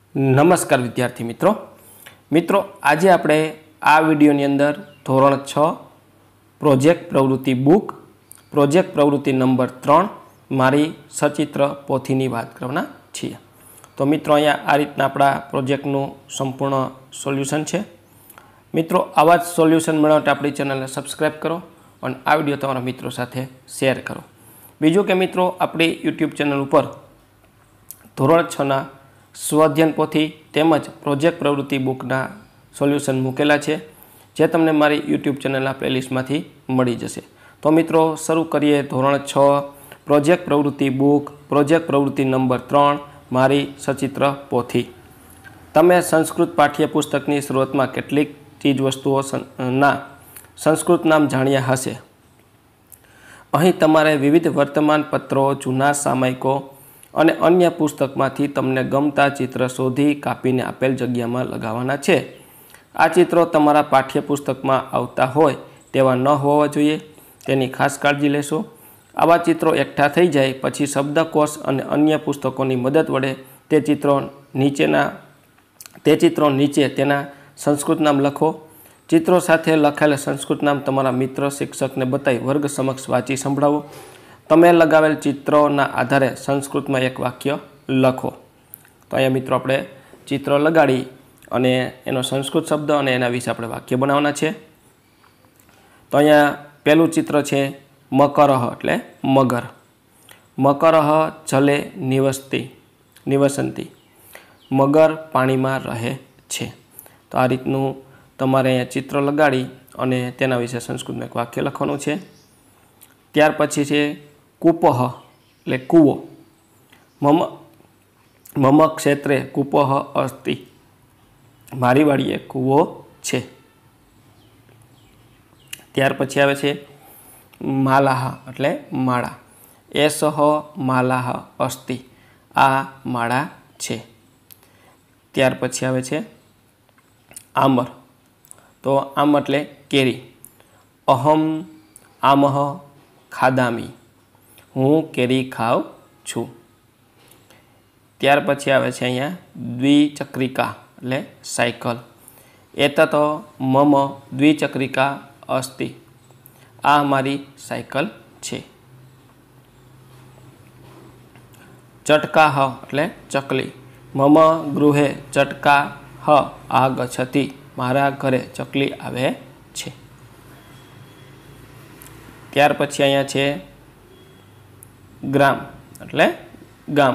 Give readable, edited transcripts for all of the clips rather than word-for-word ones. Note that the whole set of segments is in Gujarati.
નમસ્કાર વિદ્યાર્થી મિત્રો આજે આપણે આ વિડીયોની અંદર ધોરણ 6 પ્રોજેક્ટ પ્રવૃત્તિ બુક પ્રોજેક્ટ પ્રવૃત્તિ નંબર 3 મારી સચિત્ર પોથીની વાત કરવાના છીએ। તો મિત્રો અહીંયા આ રીતના આપણા પ્રોજેક્ટનું સંપૂર્ણ સોલ્યુશન છે। મિત્રો આવા જ સોલ્યુશન મેળવવા માટે આપણી ચેનલને સબસ્ક્રાઈબ કરો અને આ વિડીયો તમારા મિત્રો સાથે શેર કરો। બીજું કે મિત્રો આપણી યુટ્યુબ ચેનલ ઉપર ધોરણ 6ના સ્વાધ્યાયન પોથી તેમજ પ્રોજેક્ટ પ્રવૃત્તિ બુકના સોલ્યુશન મૂકેલા છે, જે તમને મારી યુટ્યુબ ચેનલના પ્લેલિસ્ટમાંથી મળી જશે। તો મિત્રો શરૂ કરીએ ધોરણ 6 પ્રોજેક્ટ પ્રવૃત્તિ બુક પ્રોજેક્ટ પ્રવૃત્તિ નંબર 3 મારી સચિત્ર પોથી। તમે સંસ્કૃત પાઠ્યપુસ્તકની શરૂઆતમાં કેટલીક ચીજવસ્તુઓના સંસ્કૃત નામ જાણ્યા હશે। અહીં તમારે વિવિધ વર્તમાન પત્રો, જૂના સામયિકો અને અન્ય પુસ્તકમાંથી તમને ગમતા ચિત્ર શોધી કાપીને આપેલ જગ્યામાં લગાવવાના છે। આ ચિત્રો તમારા પાઠ્યપુસ્તકમાં આવતા હોય તેવા ન હોવા જોઈએ, તેની ખાસ કાળજી લેશો। આવા ચિત્રો એકઠા થઈ જાય પછી શબ્દકોશ અને અન્ય પુસ્તકોની મદદ વડે તે ચિત્રો નીચે તેના સંસ્કૃત નામ લખો। ચિત્રો સાથે લખાયેલ સંસ્કૃત નામ તમારા મિત્ર શિક્ષકને બતાવી વર્ગ સમક્ષ વાંચી સંભળાવો। તમે લગાવેલ ચિત્રોના આધારે સંસ્કૃતમાં એક વાક્ય લખો। તો અહીંયા મિત્રો આપણે ચિત્ર લગાડી અને એનો સંસ્કૃત શબ્દ અને એના વિશે આપણે વાક્ય બનાવવાના છે। તો અહીંયા પહેલું ચિત્ર છે મકરહ એટલે મગર। મકરહ જલે નિવસંતી, મગર પાણીમાં રહે છે। તો આ રીતનું તમારે અહીંયા ચિત્ર લગાડી અને તેના વિશે સંસ્કૃતમાં એક વાક્ય લખવાનું છે। ત્યાર પછી છે કૂપહ એટલે કૂવો। મમ ક્ષેત્રે કૂપહ અસ્તિ, મારી વાડીએ કૂવો છે। ત્યાર પછી આવે છે માલાહ એટલે માળા। એસહ માલાહ અસ્તિ, આ માળા છે। ત્યાર પછી આવે છે આમર। તો આમ એટલે કેરી। અહમ આમહ ખાદામી, હું કેરી ખાઉં છું। ત્યાર પછી આવે છે અહીંયા દ્વિચક્રિકા એટલે સાયકલ। એતત મમ દ્વિચક્રિકા અસ્તિ, આ મારી સાયકલ છે। ચટકાહ એટલે ચકલી। મમ ગૃહે ચટકાહ આગચ્છતિ, મારા ઘરે ચકલી આવે છે। ત્યાર પછી અહીંયા છે ગ્રામ એટલે ગામ।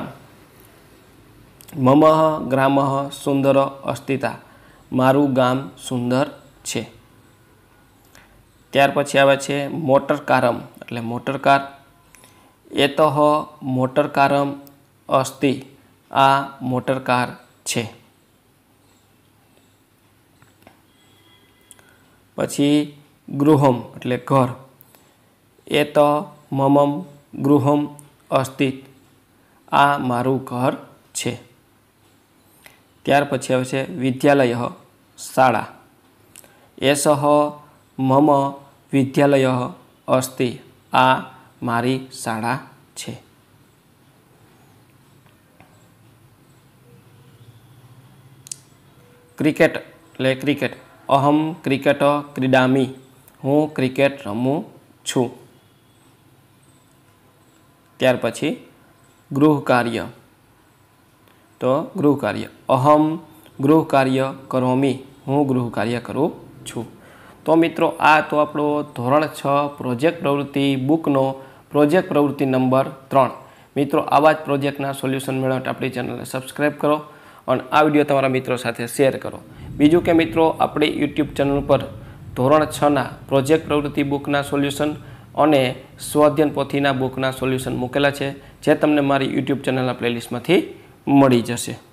મમ ગ્રામઃ સુંદર અસ્તિતા, મારું ગામ સુંદર છે। ત્યાર પછી આવે છે મોટરકારમ એટલે મોટરકાર। એતઃ મોટરકારમ અસ્તિ, આ મોટરકાર છે। પછી ગૃહમ એટલે ઘર। એત મમમ ગૃહમ અસ્તિ, આ મારું ઘર છે। ત્યાર પછી આવે છે વિદ્યાલય શાળા। એસહ મમ વિદ્યાલય અસ્તિ, આ મારી શાળા છે। ક્રિકેટ એટલે ક્રિકેટ। અહમ ક્રિકેટ ક્રીડામી, હું ક્રિકેટ રમું છું। ત્યાર પછી ગૃહ કાર્ય। તો ગૃહ કાર્ય અહમ ગૃહ કાર્ય કરોમી, હું ગૃહ કાર્ય કરું છું। તો મિત્રો આ તો આપણો ધોરણ 6 પ્રોજેક્ટ પ્રવૃત્તિ બુકનો પ્રોજેક્ટ પ્રવૃત્તિ નંબર 3। મિત્રો આવા જ પ્રોજેક્ટના સોલ્યુશન મેળવવા માટે આપણી ચેનલને સબસ્ક્રાઈબ કરો અને આ વિડીયો તમારા મિત્રો સાથે શેર કરો। બીજું કે મિત્રો આપણી યુટ્યુબ ચેનલ ઉપર ધોરણ 6ના પ્રોજેક્ટ પ્રવૃત્તિ બુકના સોલ્યુશન અને સ્વાધ્યાયન પોથીના બુકના સોલ્યુશન મૂકેલા છે, જે તમને મારી યુટ્યુબ ચેનલના પ્લેલિસ્ટમાંથી મળી જશે।